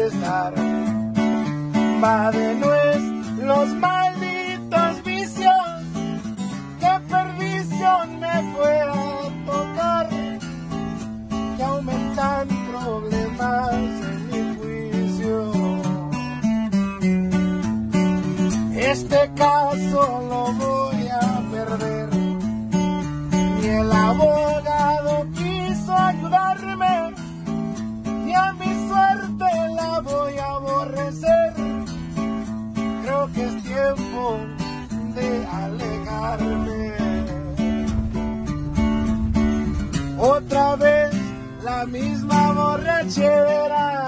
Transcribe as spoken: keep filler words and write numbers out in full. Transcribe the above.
estar. Va de nuez los malditos vicios, qué perdición me fue a tocar, que aumentan problemas en mi juicio. Este caso lo voy a perder, y el abogado quiso ayudarme, y a mi suerte la voy a aborrecer. Creo que es tiempo de alejarme. Otra vez la misma borrachera,